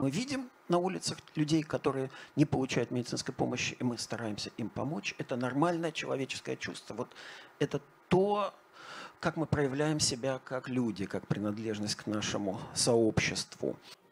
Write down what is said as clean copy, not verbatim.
мы видим на улицах людей, которые не получают медицинской помощи, и мы стараемся им помочь. Это нормальное человеческое чувство. Вот это то, как мы проявляем себя как люди, как принадлежность к нашему сообществу.